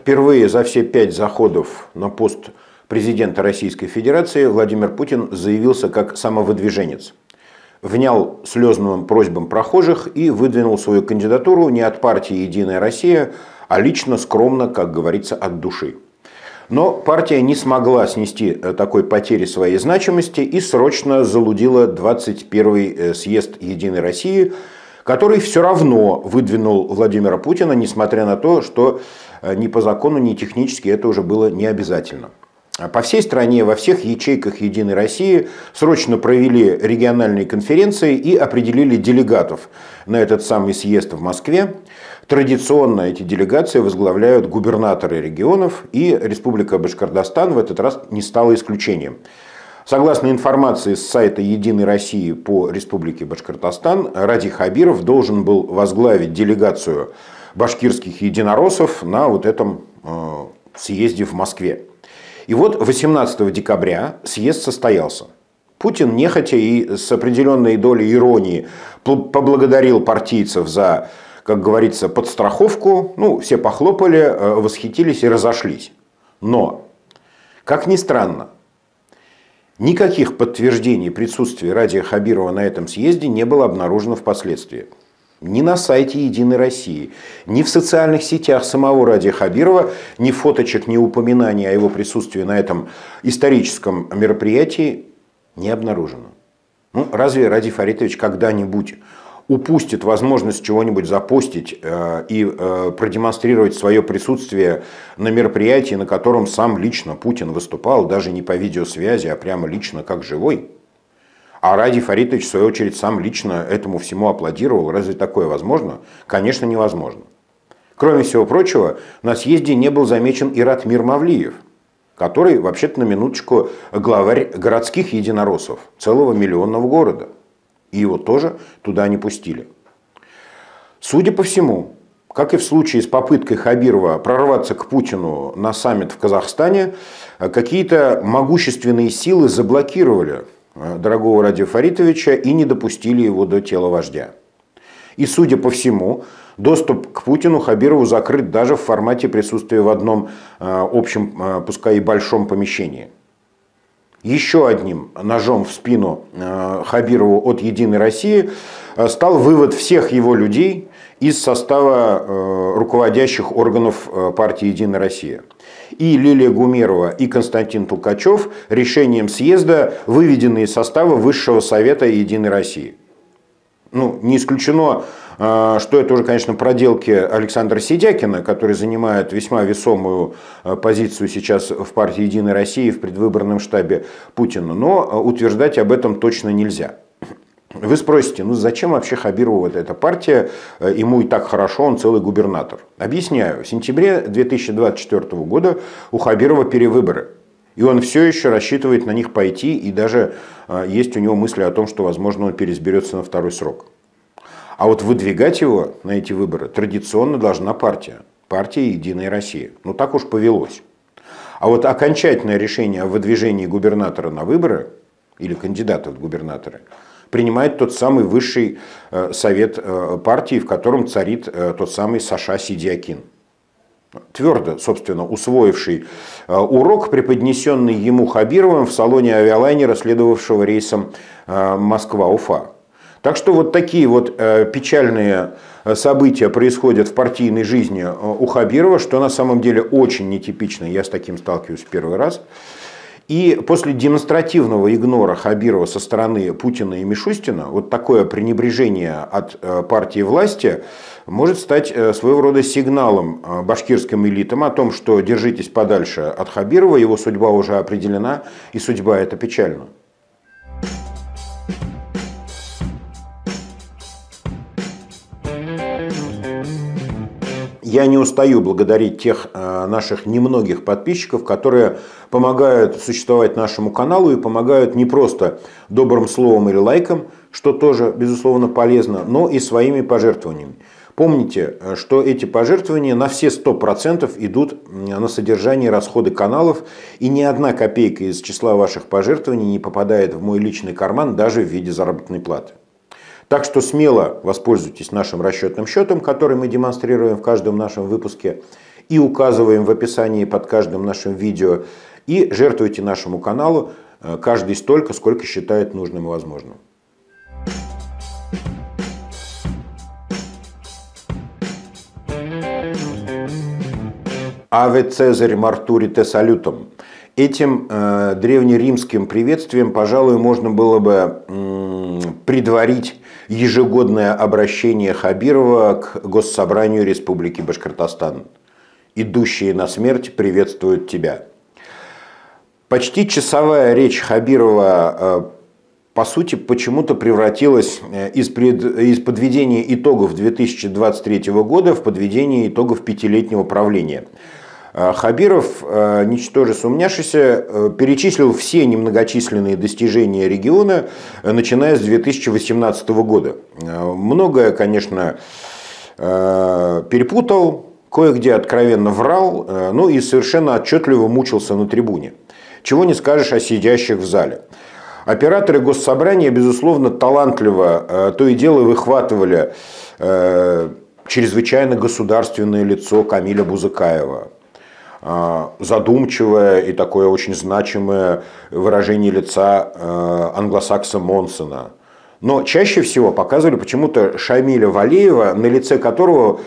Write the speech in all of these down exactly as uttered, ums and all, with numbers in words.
впервые за все пять заходов на пост президента Российской Федерации Владимир Путин заявился как самовыдвиженец. Внял слезным просьбам прохожих и выдвинул свою кандидатуру не от партии «Единая Россия», а лично, скромно, как говорится, от души. Но партия не смогла снести такой потери своей значимости и срочно залудила двадцать первый съезд «Единой России», который все равно выдвинул Владимира Путина, несмотря на то, что ни по закону, ни технически это уже было не обязательно. По всей стране, во всех ячейках «Единой России» срочно провели региональные конференции и определили делегатов на этот самый съезд в Москве. Традиционно эти делегации возглавляют губернаторы регионов, и Республика Башкортостан в этот раз не стала исключением. Согласно информации с сайта «Единой России» по Республике Башкортостан, Ради Хабиров должен был возглавить делегацию башкирских единороссов на вот этом э, съезде в Москве. И вот восемнадцатого декабря съезд состоялся. Путин нехотя и с определенной долей иронии поблагодарил партийцев за, как говорится, подстраховку. Ну, все похлопали, восхитились и разошлись. Но, как ни странно, никаких подтверждений присутствия Радия Хабирова на этом съезде не было обнаружено впоследствии. Ни на сайте «Единой России», ни в социальных сетях самого Радия Хабирова, ни фоточек, ни упоминаний о его присутствии на этом историческом мероприятии не обнаружено. Ну, разве Ради Фаритович когда-нибудь упустит возможность чего-нибудь запостить э, и э, продемонстрировать свое присутствие на мероприятии, на котором сам лично Путин выступал, даже не по видеосвязи, а прямо лично как живой? А Ради Фаритович, в свою очередь, сам лично этому всему аплодировал. Разве такое возможно? Конечно, невозможно. Кроме всего прочего, на съезде не был замечен и Ратмир Мавлиев, который, вообще-то, на минуточку, главарь городских единороссов целого миллионного города. И его тоже туда не пустили. Судя по всему, как и в случае с попыткой Хабирова прорваться к Путину на саммит в Казахстане, какие-то могущественные силы заблокировали дорогого Радия Фаритовича и не допустили его до тела вождя. И, судя по всему, доступ к Путину Хабирову закрыт даже в формате присутствия в одном общем, пускай и большом помещении. Еще одним ножом в спину Хабирову от «Единой России» стал вывод всех его людей из состава руководящих органов партии «Единая Россия». И Лилия Гумерова, и Константин Толкачев решением съезда выведены из состава Высшего Совета «Единой России». Ну, не исключено, что это уже, конечно, проделки Александра Сидякина, который занимает весьма весомую позицию сейчас в партии «Единой России» в предвыборном штабе Путина. Но утверждать об этом точно нельзя. Вы спросите, ну зачем вообще Хабирову вот эта партия, ему и так хорошо, он целый губернатор. Объясняю, в сентябре две тысячи двадцать четвёртого года у Хабирова перевыборы. И он все еще рассчитывает на них пойти, и даже есть у него мысли о том, что, возможно, он переизберется на второй срок. А вот выдвигать его на эти выборы традиционно должна партия. Партия «Единая Россия». Ну так уж повелось. А вот окончательное решение о выдвижении губернатора на выборы, или кандидата в губернаторы, принимает тот самый высший совет партии, в котором царит тот самый Саша Сидиакин. Твердо, собственно, усвоивший урок, преподнесенный ему Хабировым в салоне авиалайнера, следовавшего рейсом Москва-Уфа. Так что вот такие вот печальные события происходят в партийной жизни у Хабирова, что на самом деле очень нетипично, я с таким сталкиваюсь в первый раз. И после демонстративного игнора Хабирова со стороны Путина и Мишустина, вот такое пренебрежение от партии власти может стать своего рода сигналом башкирским элитам о том, что держитесь подальше от Хабирова, его судьба уже определена, и судьба эта печальна. Я не устаю благодарить тех наших немногих подписчиков, которые помогают существовать нашему каналу и помогают не просто добрым словом или лайком, что тоже, безусловно, полезно, но и своими пожертвованиями. Помните, что эти пожертвования на все сто процентов идут на содержание и расходы каналов, и ни одна копейка из числа ваших пожертвований не попадает в мой личный карман даже в виде заработной платы. Так что смело воспользуйтесь нашим расчетным счетом, который мы демонстрируем в каждом нашем выпуске, и указываем в описании под каждым нашим видео. И жертвуйте нашему каналу каждый столько, сколько считает нужным и возможным. «Аве Цезарь мартури те салютом». Этим э, древнеримским приветствием, пожалуй, можно было бы э, предварить ежегодное обращение Хабирова к Госсобранию Республики Башкортостан. «Идущие на смерть приветствуют тебя». Почти часовая речь Хабирова, э, по сути, почему-то превратилась из, пред, из подведения итогов две тысячи двадцать третьего года в подведение итогов пятилетнего правления. Хабиров, ничтоже сумняшися, перечислил все немногочисленные достижения региона, начиная с две тысячи восемнадцатого года. Многое, конечно, перепутал, кое-где откровенно врал, ну и совершенно отчетливо мучился на трибуне. Чего не скажешь о сидящих в зале. Операторы Госсобрания, безусловно, талантливо то и дело выхватывали чрезвычайно государственное лицо Камиля Бузыкаева. Задумчивое и такое очень значимое выражение лица англосакса Монсона. Но чаще всего показывали почему-то Шамиля Валеева, на лице которого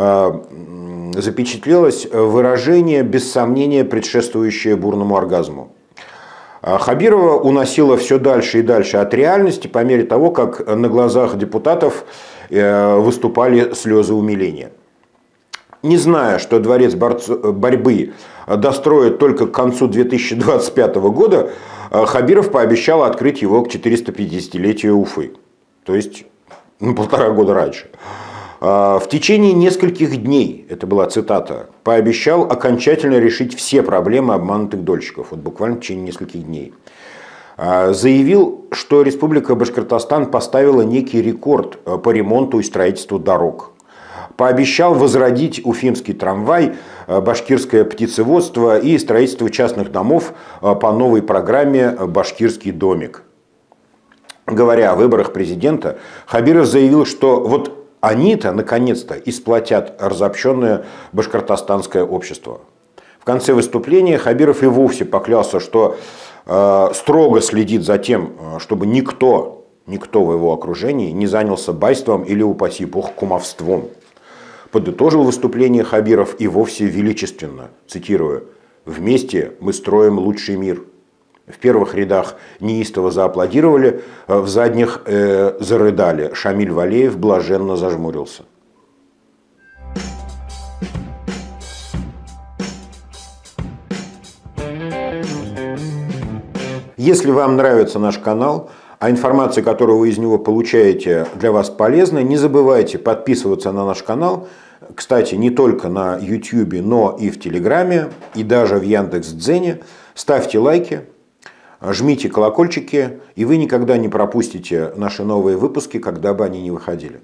запечатлелось выражение, без сомнения, предшествующее бурному оргазму. Хабирова уносила все дальше и дальше от реальности по мере того, как на глазах депутатов выступали слезы умиления. Не зная, что дворец борьбы достроят только к концу две тысячи двадцать пятого года, Хабиров пообещал открыть его к четыреста-пятидесятилетию Уфы. То есть на полтора года раньше. В течение нескольких дней, это была цитата, пообещал окончательно решить все проблемы обманутых дольщиков. Вот буквально в течение нескольких дней. Заявил, что Республика Башкортостан поставила некий рекорд по ремонту и строительству дорог. Пообещал возродить уфимский трамвай, башкирское птицеводство и строительство частных домов по новой программе «Башкирский домик». Говоря о выборах президента, Хабиров заявил, что вот они-то наконец-то исплатят разобщенное башкортостанское общество. В конце выступления Хабиров и вовсе поклялся, что э, строго следит за тем, чтобы никто, никто в его окружении не занялся байством или, упаси бог, кумовством. Подытожил выступление Хабиров и вовсе величественно, цитирую: «Вместе мы строим лучший мир». В первых рядах неистово зааплодировали, в задних э, зарыдали. Шамиль Валеев блаженно зажмурился. Если вам нравится наш канал, а информация, которую вы из него получаете, для вас полезна, не забывайте подписываться на наш канал. Кстати, не только на ютубе, но и в Телеграме, и даже в Яндекс.Дзене. Ставьте лайки, жмите колокольчики, и вы никогда не пропустите наши новые выпуски, когда бы они ни выходили.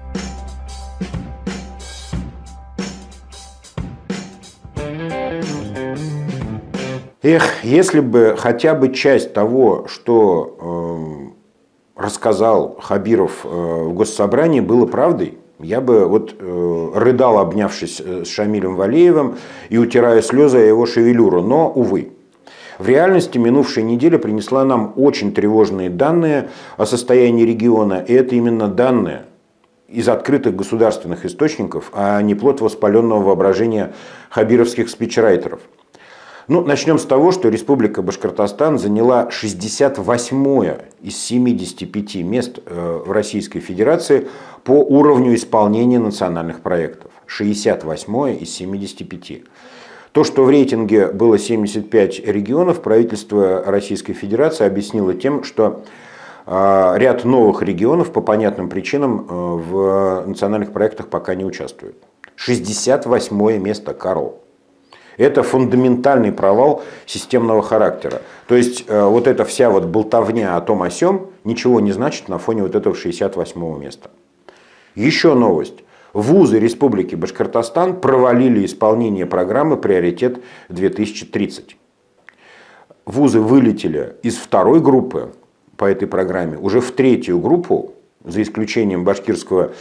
Эх, если бы хотя бы часть того, что э, рассказал Хабиров э, в Госсобрании, было правдой, я бы вот э, рыдал, обнявшись с Шамилем Валеевым и утирая слезы о его шевелюру. Но, увы, в реальности минувшая неделя принесла нам очень тревожные данные о состоянии региона. И это именно данные из открытых государственных источников, а не плод воспаленного воображения хабировских спичрайтеров. Ну, начнем с того, что Республика Башкортостан заняла шестьдесят восьмое из семидесяти пяти мест в Российской Федерации по уровню исполнения национальных проектов. шестьдесят восьмое из семидесяти пяти. То, что в рейтинге было семьдесят пять регионов, правительство Российской Федерации объяснило тем, что ряд новых регионов по понятным причинам в национальных проектах пока не участвуют. шестьдесят восьмое место, Карл. Это фундаментальный провал системного характера. То есть вот эта вся вот болтовня о том о сём ничего не значит на фоне вот этого шестьдесят восьмого места. Еще новость. Вузы Республики Башкортостан провалили исполнение программы «Приоритет две тысячи тридцать». Вузы вылетели из второй группы по этой программе уже в третью группу, за исключением Башкирского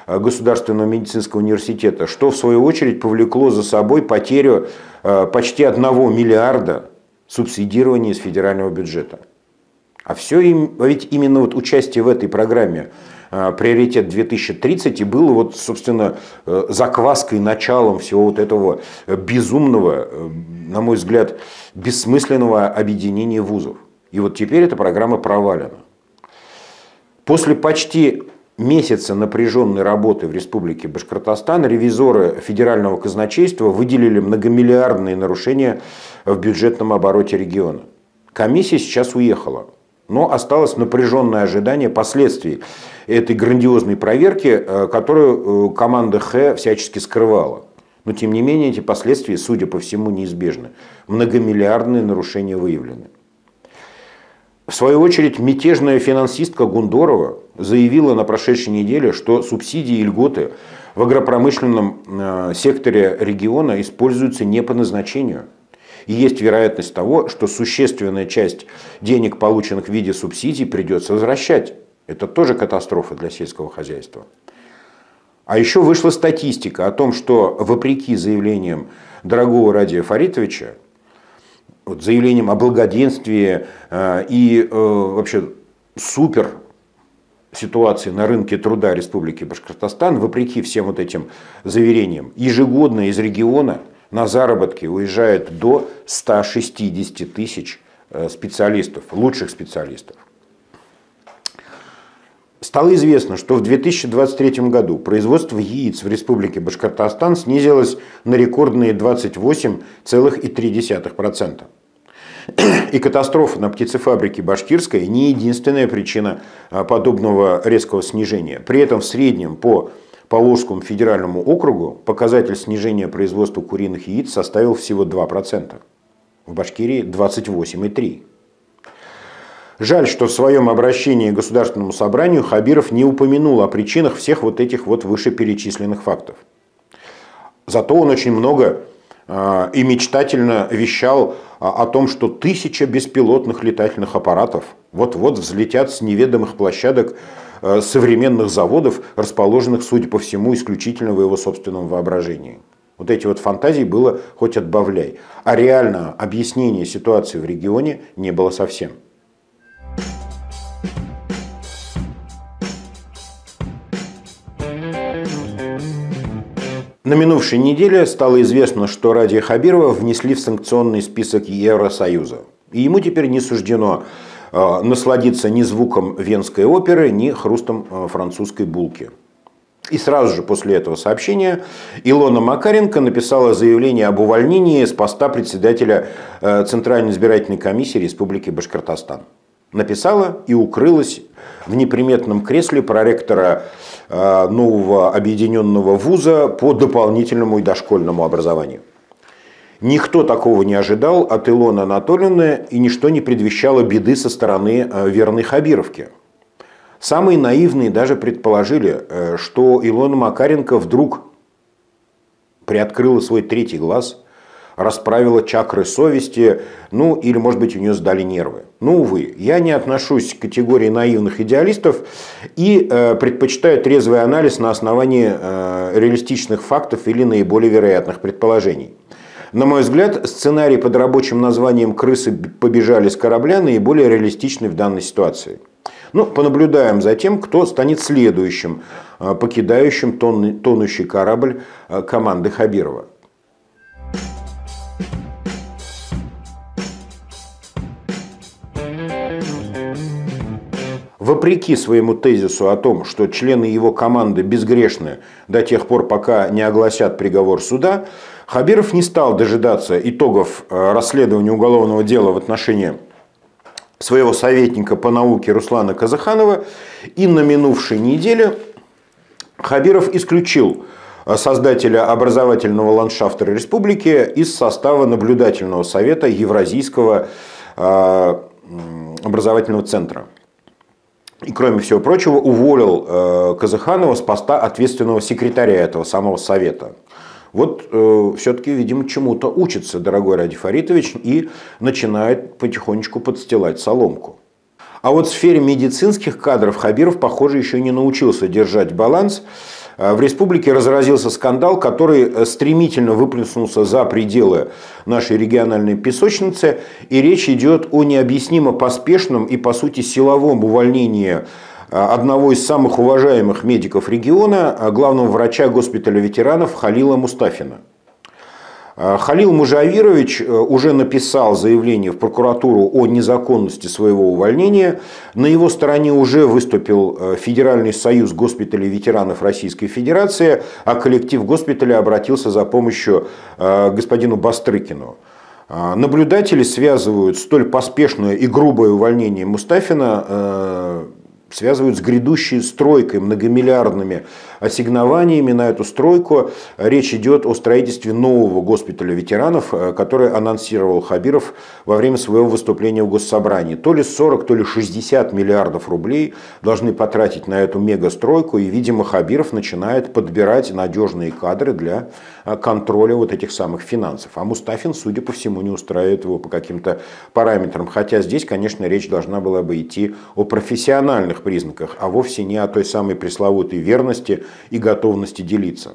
Государственного медицинского университета, что в свою очередь повлекло за собой потерю почти одного миллиарда субсидирования из федерального бюджета. А все им, ведь именно вот участие в этой программе «Приоритет две тысячи тридцать» и было, вот, собственно, закваской, началом всего вот этого безумного, на мой взгляд, бессмысленного объединения вузов. И вот теперь эта программа провалена. После почти месяца напряженной работы в Республике Башкортостан ревизоры федерального казначейства выделили многомиллиардные нарушения в бюджетном обороте региона. Комиссия сейчас уехала, но осталось напряженное ожидание последствий этой грандиозной проверки, которую команда Х всячески скрывала. Но тем не менее эти последствия, судя по всему, неизбежны. Многомиллиардные нарушения выявлены. В свою очередь, мятежная финансистка Гундорова заявила на прошедшей неделе, что субсидии и льготы в агропромышленном секторе региона используются не по назначению. И есть вероятность того, что существенная часть денег, полученных в виде субсидий, придется возвращать. Это тоже катастрофа для сельского хозяйства. А еще вышла статистика о том, что вопреки заявлениям дорогого Радия Фаритовича, вот заявлением о благоденствии э, и э, вообще супер ситуации на рынке труда Республики Башкортостан, вопреки всем вот этим заверениям, ежегодно из региона на заработки уезжает до ста шестидесяти тысяч специалистов, лучших специалистов. Стало известно, что в две тысячи двадцать третьем году производство яиц в Республике Башкортостан снизилось на рекордные двадцать восемь целых три десятых процента. И катастрофа на птицефабрике Башкирской не единственная причина подобного резкого снижения. При этом в среднем по Поволжскому федеральному округу показатель снижения производства куриных яиц составил всего два процента. В Башкирии двадцать восемь целых три десятых процента. Жаль, что в своем обращении к Государственному собранию Хабиров не упомянул о причинах всех вот этих вот вышеперечисленных фактов. Зато он очень много э, и мечтательно вещал о том, что тысяча беспилотных летательных аппаратов вот-вот взлетят с неведомых площадок э, современных заводов, расположенных, судя по всему, исключительно в его собственном воображении. Вот эти вот фантазии было хоть отбавляй. А реально объяснения ситуации в регионе не было совсем. На минувшей неделе стало известно, что Радия Хабирова внесли в санкционный список Евросоюза. И ему теперь не суждено э, насладиться ни звуком Венской оперы, ни хрустом э, французской булки. И сразу же после этого сообщения Илона Макаренко написала заявление об увольнении с поста председателя э, Центральной избирательной комиссии Республики Башкортостан. Написала и укрылась в неприметном кресле проректора э, нового объединенного вуза по дополнительному и дошкольному образованию. Никто такого не ожидал от Илоны Анатольевны, и ничто не предвещало беды со стороны э, верной Хабировки. Самые наивные даже предположили, э, что Илона Макаренко вдруг приоткрыла свой третий глаз, расправила чакры совести, ну или, может быть, у нее сдали нервы. Ну, увы, я не отношусь к категории наивных идеалистов и э, предпочитаю трезвый анализ на основании э, реалистичных фактов или наиболее вероятных предположений. На мой взгляд, сценарий под рабочим названием «Крысы побежали с корабля» наиболее реалистичный в данной ситуации. Ну, понаблюдаем за тем, кто станет следующим, э, покидающим тон, тонущий корабль э, команды Хабирова. Вопреки своему тезису о том, что члены его команды безгрешны до тех пор, пока не огласят приговор суда, Хабиров не стал дожидаться итогов расследования уголовного дела в отношении своего советника по науке Руслана Казаханова, и на минувшей неделе Хабиров исключил создателя образовательного ландшафта республики из состава наблюдательного совета Евразийского образовательного центра. И, кроме всего прочего, уволил э, Казаханова с поста ответственного секретаря этого самого совета. Вот э, все-таки, видимо, чему-то учится дорогой Радий Фаритович и начинает потихонечку подстилать соломку. А вот в сфере медицинских кадров Хабиров, похоже, еще не научился держать баланс. в республике разразился скандал, который стремительно выплеснулся за пределы нашей региональной песочницы. И речь идет о необъяснимо поспешном и, по сути, силовом увольнении одного из самых уважаемых медиков региона, главного врача госпиталя ветеранов Халила Мустафина. Халил Мужавирович уже написал заявление в прокуратуру о незаконности своего увольнения. На его стороне уже выступил Федеральный союз госпиталей ветеранов Российской Федерации, а коллектив госпиталя обратился за помощью к господину Бастрыкину. Наблюдатели связывают столь поспешное и грубое увольнение Мустафина связывают с грядущей стройкой, многомиллиардными ассигнованиями на эту стройку. Речь идет о строительстве нового госпиталя ветеранов, который анонсировал Хабиров во время своего выступления в Госсобрании. То ли сорок, то ли шестьдесят миллиардов рублей должны потратить на эту мегастройку. И, видимо, Хабиров начинает подбирать надежные кадры для контроля вот этих самых финансов. А Мустафин, судя по всему, не устраивает его по каким-то параметрам. Хотя здесь, конечно, речь должна была бы идти о профессиональных признаках, а вовсе не о той самой пресловутой верности и готовности делиться.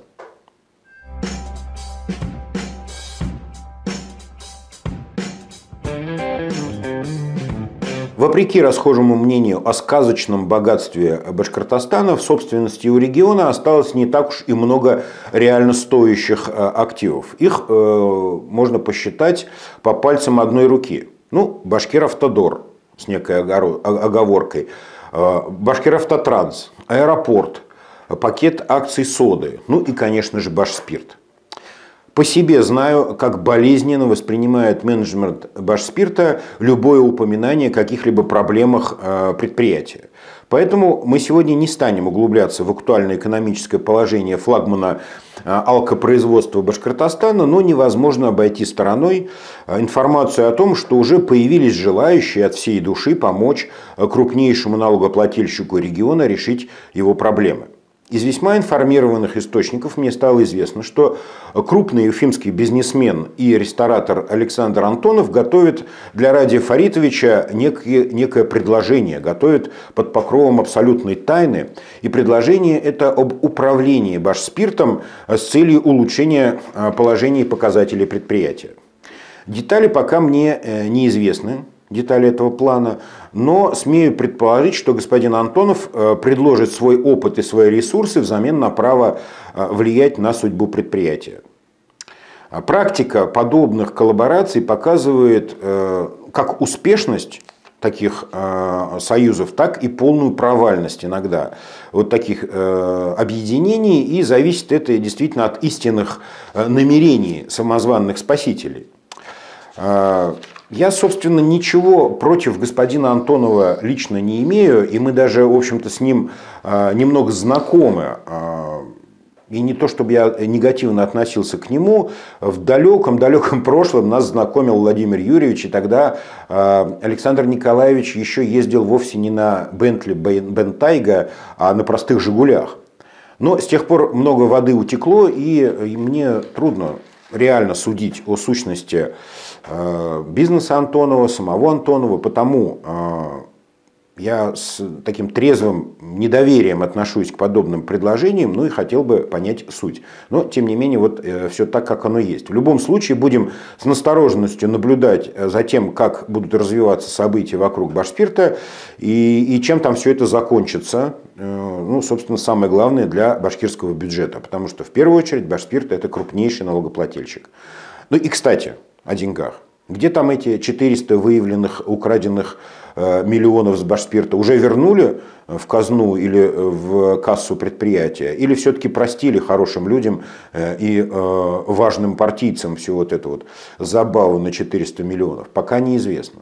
Вопреки расхожему мнению о сказочном богатстве Башкортостана, в собственности у региона осталось не так уж и много реально стоящих активов. Их э, можно посчитать по пальцам одной руки. Ну, Башкиравтодор с некой оговоркой, Башкиравтотранс, аэропорт, пакет акций соды, ну и, конечно же, Башспирт. По себе знаю, как болезненно воспринимает менеджмент Башспирта любое упоминание о каких-либо проблемах предприятия. Поэтому мы сегодня не станем углубляться в актуальное экономическое положение флагмана алкопроизводства Башкортостана, но невозможно обойти стороной информацию о том, что уже появились желающие от всей души помочь крупнейшему налогоплательщику региона решить его проблемы. Из весьма информированных источников мне стало известно, что крупный уфимский бизнесмен и ресторатор Александр Антонов готовит для Радия Фаритовича некое, некое предложение, готовит под покровом абсолютной тайны. И предложение это об управлении Башспиртом с целью улучшения положения и показателей предприятия. Детали пока мне неизвестны. Детали этого плана, но смею предположить, что господин Антонов предложит свой опыт и свои ресурсы взамен на право влиять на судьбу предприятия. Практика подобных коллабораций показывает как успешность таких союзов, так и полную провальность иногда вот таких объединений, и зависит это действительно от истинных намерений самозванных спасителей. Я, собственно, ничего против господина Антонова лично не имею, и мы даже, в общем-то, с ним немного знакомы. И не то, чтобы я негативно относился к нему, в далеком-далеком прошлом нас знакомил Владимир Юрьевич, и тогда Александр Николаевич еще ездил вовсе не на Бентли Бентайга, а на простых «Жигулях». Но с тех пор много воды утекло, и мне трудно реально судить о сущности бизнеса Антонова, самого Антонова, потому я с таким трезвым недоверием отношусь к подобным предложениям, ну и хотел бы понять суть. Но, тем не менее, вот все так, как оно есть. В любом случае, будем с настороженностью наблюдать за тем, как будут развиваться события вокруг Башспирта и, и чем там все это закончится. Ну, собственно, самое главное для башкирского бюджета, потому что, в первую очередь, Башспирт – это крупнейший налогоплательщик. Ну и, кстати, о деньгах. Где там эти четыреста выявленных украденных миллионов с Башспирта? Уже вернули в казну или в кассу предприятия? Или все-таки простили хорошим людям и важным партийцам всю вот эту вот забаву на четыреста миллионов? Пока неизвестно.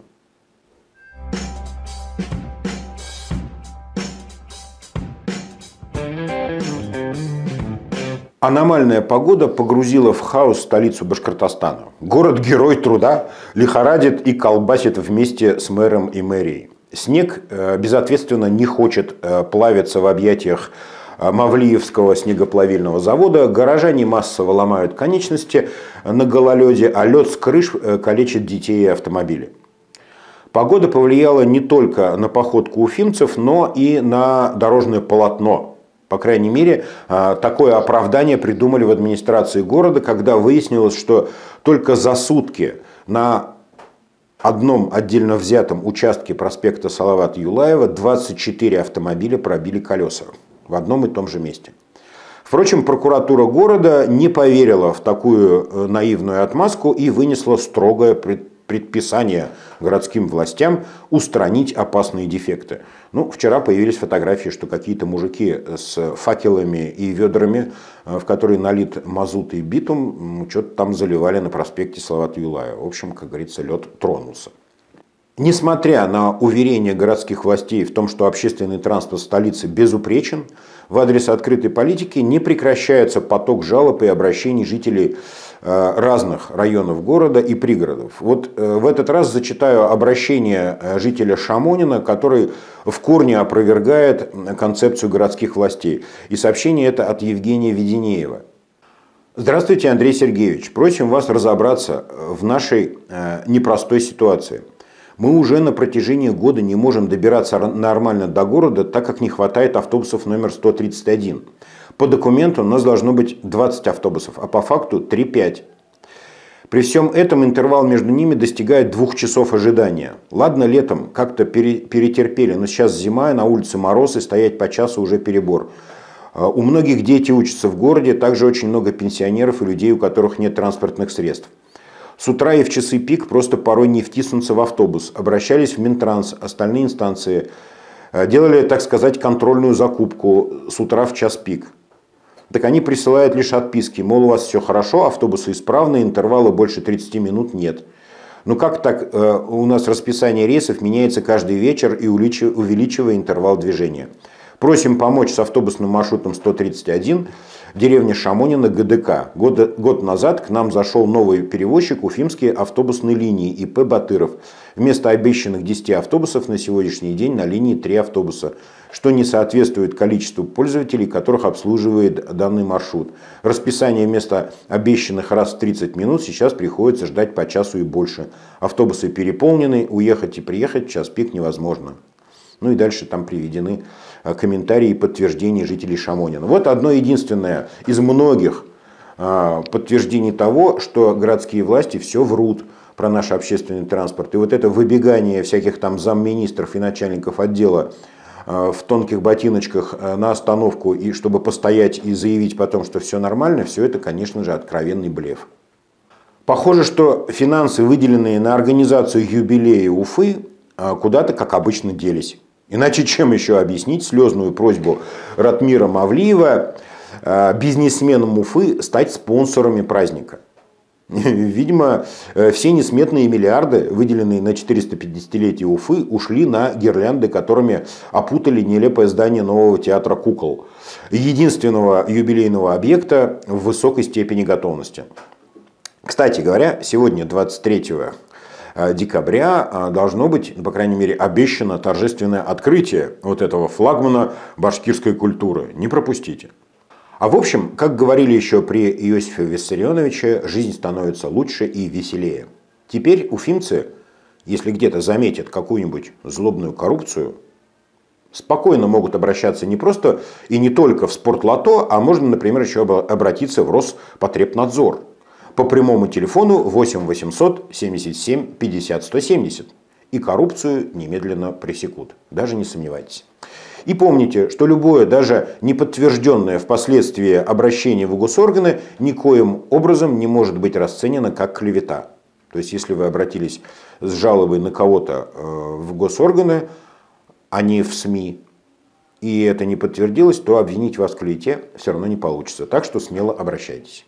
Аномальная погода погрузила в хаос столицу Башкортостана. Город-герой труда лихорадит и колбасит вместе с мэром и мэрией. Снег безответственно не хочет плавиться в объятиях Мавлиевского снегоплавильного завода. Горожане массово ломают конечности на гололеде, а лед с крыш калечит детей и автомобили. Погода повлияла не только на походку уфимцев, но и на дорожное полотно. По крайней мере, такое оправдание придумали в администрации города, когда выяснилось, что только за сутки на одном отдельно взятом участке проспекта Салавата Юлаева двадцать четыре автомобиля пробили колеса в одном и том же месте. Впрочем, прокуратура города не поверила в такую наивную отмазку и вынесла строгое предписание городским властям устранить опасные дефекты. Ну, вчера появились фотографии, что какие-то мужики с факелами и ведрами, в которые налит мазут и битум, что-то там заливали на проспекте Салавата Юлаева. В общем, как говорится, лед тронулся. Несмотря на уверения городских властей в том, что общественный транспорт столицы безупречен, в адрес открытой политики не прекращается поток жалоб и обращений жителей разных районов города и пригородов. Вот в этот раз зачитаю обращение жителя Шамонина, который в корне опровергает концепцию городских властей. И сообщение это от Евгения Веденеева. Здравствуйте, Андрей Сергеевич. Просим вас разобраться в нашей непростой ситуации. Мы уже на протяжении года не можем добираться нормально до города, так как не хватает автобусов номер сто тридцать один. По документу у нас должно быть двадцать автобусов, а по факту три-пять. При всем этом интервал между ними достигает двух часов ожидания. Ладно, летом как-то перетерпели, но сейчас зима, на улице мороз, и стоять по часу уже перебор. У многих дети учатся в городе, также очень много пенсионеров и людей, у которых нет транспортных средств. С утра и в часы пик просто порой не втиснуться в автобус. Обращались в Минтранс, остальные инстанции. Делали, так сказать, контрольную закупку с утра в час пик. Так они присылают лишь отписки. Мол, у вас все хорошо, автобусы исправны, интервала больше тридцати минут нет. Ну как так у нас расписание рейсов меняется каждый вечер и увеличивая интервал движения? Просим помочь с автобусным маршрутом сто тридцать один. Деревня Шамонина, ГДК. Год, год назад к нам зашел новый перевозчик Уфимские автобусные линии И П Батыров. Вместо обещанных десяти автобусов на сегодняшний день на линии три автобуса, что не соответствует количеству пользователей, которых обслуживает данный маршрут. Расписание вместо обещанных раз в тридцать минут сейчас приходится ждать по часу и больше. Автобусы переполнены, уехать и приехать в час пик невозможно. Ну и дальше там приведены комментарии и подтверждения жителей Шамонина. Вот одно единственное из многих подтверждений того, что городские власти все врут про наш общественный транспорт. И вот это выбегание всяких там замминистров и начальников отдела в тонких ботиночках на остановку, и чтобы постоять и заявить потом, что все нормально, все это, конечно же, откровенный блеф. Похоже, что финансы, выделенные на организацию юбилея Уфы, куда-то, как обычно, делись. Иначе чем еще объяснить слезную просьбу Ратмира Мавлиева бизнесменам Уфы стать спонсорами праздника? Видимо, все несметные миллиарды, выделенные на четыреста-пятидесятилетие Уфы, ушли на гирлянды, которыми опутали нелепое здание нового театра кукол, единственного юбилейного объекта в высокой степени готовности. Кстати говоря, сегодня, двадцать третьего декабря, должно быть, по крайней мере, обещано торжественное открытие вот этого флагмана башкирской культуры. Не пропустите. А в общем, как говорили еще при Иосифе Виссарионовиче, жизнь становится лучше и веселее. Теперь уфимцы, если где-то заметят какую-нибудь злобную коррупцию, спокойно могут обращаться не просто и не только в спортлото, а можно, например, еще обратиться в Роспотребнадзор по прямому телефону восемь восемьсот семьдесят семь пятьдесят сто семьдесят. И коррупцию немедленно пресекут. Даже не сомневайтесь. И помните, что любое, даже неподтвержденное впоследствии обращение в госорганы никоим образом не может быть расценено как клевета. То есть, если вы обратились с жалобой на кого-то в госорганы, а не в СМИ, и это не подтвердилось, то обвинить вас в клевете все равно не получится. Так что смело обращайтесь.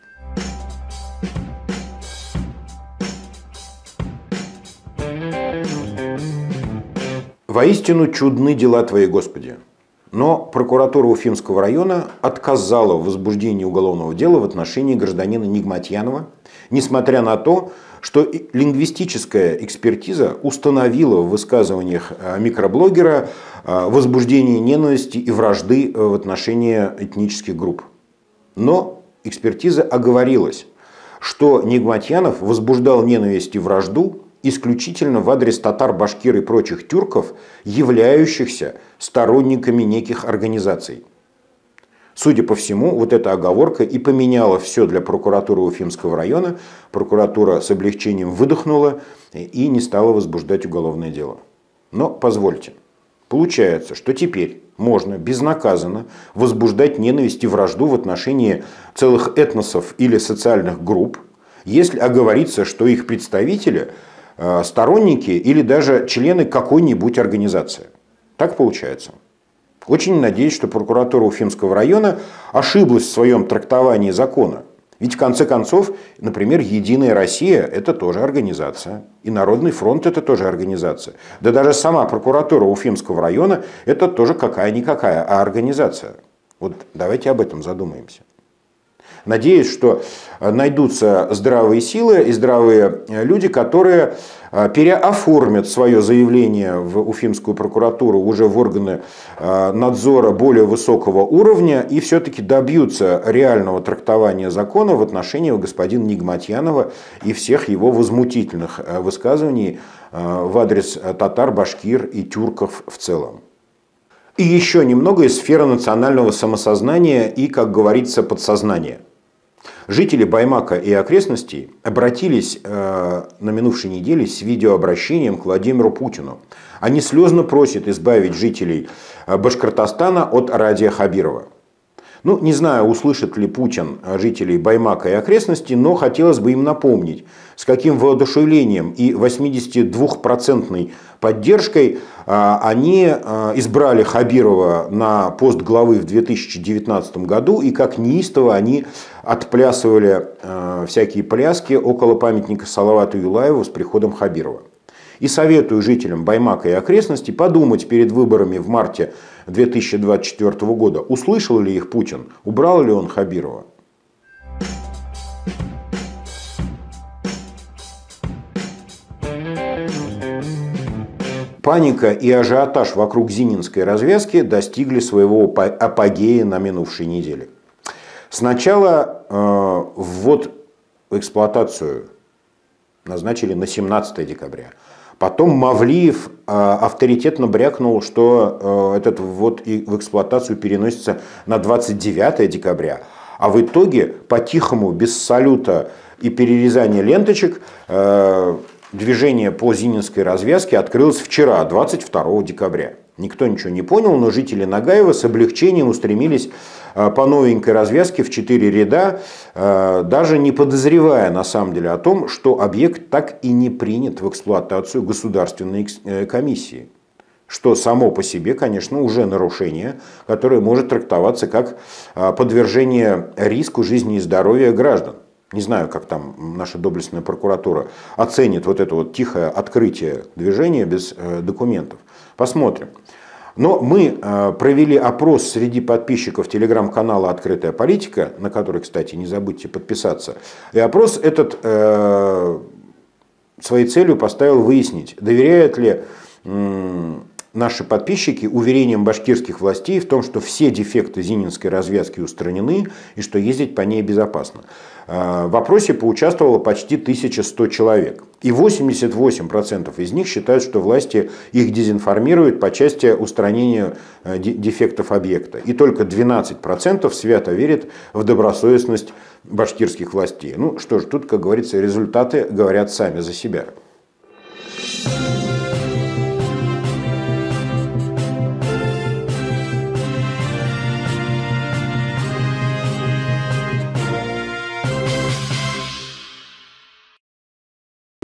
Воистину чудны дела Твои, Господи. Но прокуратура Уфимского района отказала в возбуждении уголовного дела в отношении гражданина Нигматьянова, несмотря на то, что лингвистическая экспертиза установила в высказываниях микроблогера возбуждение ненависти и вражды в отношении этнических групп. Но экспертиза оговорилась, что Нигматьянов возбуждал ненависть и вражду исключительно в адрес татар, башкир и прочих тюрков, являющихся сторонниками неких организаций. Судя по всему, вот эта оговорка и поменяла все для прокуратуры Уфимского района. Прокуратура с облегчением выдохнула и не стала возбуждать уголовное дело. Но позвольте, получается, что теперь можно безнаказанно возбуждать ненависть и вражду в отношении целых этносов или социальных групп, если оговорится, что их представители – сторонники или даже члены какой-нибудь организации. Так получается. Очень надеюсь, что прокуратура Уфимского района ошиблась в своем трактовании закона. Ведь в конце концов, например, «Единая Россия» – это тоже организация. И «Народный фронт» – это тоже организация. Да даже сама прокуратура Уфимского района – это тоже какая-никакая, а организация. Вот давайте об этом задумаемся. Надеюсь, что найдутся здравые силы и здравые люди, которые переоформят свое заявление в Уфимскую прокуратуру уже в органы надзора более высокого уровня и все-таки добьются реального трактования закона в отношении господина Нигматьянова и всех его возмутительных высказываний в адрес татар, башкир и тюрков в целом. И еще немного из сферы национального самосознания и, как говорится, подсознания. Жители Баймака и окрестностей обратились э, на минувшей неделе с видеообращением к Владимиру Путину. Они слезно просят избавить жителей Башкортостана от Радия Хабирова. Ну, не знаю, услышит ли Путин жителей Баймака и окрестностей, но хотелось бы им напомнить, с каким воодушевлением и восьмидесятидвухпроцентной поддержкой они избрали Хабирова на пост главы в две тысячи девятнадцатом году и как неистово они отплясывали всякие пляски около памятника Салавату Юлаеву с приходом Хабирова. И советую жителям Баймака и окрестностей подумать перед выборами в марте две тысячи двадцать четвёртого года, услышал ли их Путин, убрал ли он Хабирова. Паника и ажиотаж вокруг Зининской развязки достигли своего апогея на минувшей неделе. Сначала э, ввод в эксплуатацию назначили на семнадцатое декабря. Потом Мавлиев э, авторитетно брякнул, что э, этот ввод в эксплуатацию переносится на двадцать девятое декабря. А в итоге, по-тихому, без салюта и перерезания ленточек, э, движение по Зининской развязке открылось вчера, двадцать второго декабря. Никто ничего не понял, но жители Нагаева с облегчением устремились по новенькой развязке в четыре ряда, даже не подозревая на самом деле о том, что объект так и не принят в эксплуатацию государственной комиссии. Что само по себе, конечно, уже нарушение, которое может трактоваться как подвержение риску жизни и здоровья граждан. Не знаю, как там наша доблестная прокуратура оценит вот это вот тихое открытие движения без документов. Посмотрим. Но мы провели опрос среди подписчиков телеграм-канала «Открытая политика», на который, кстати, не забудьте подписаться. И опрос этот э, своей целью поставил выяснить, доверяют ли э, наши подписчики уверениям башкирских властей в том, что все дефекты Зининской развязки устранены и что ездить по ней безопасно. В опросе поучаствовало почти тысяча сто человек. И восемьдесят восемь процентов из них считают, что власти их дезинформируют по части устранения дефектов объекта. И только двенадцать процентов свято верят в добросовестность башкирских властей. Ну что ж, тут, как говорится, результаты говорят сами за себя.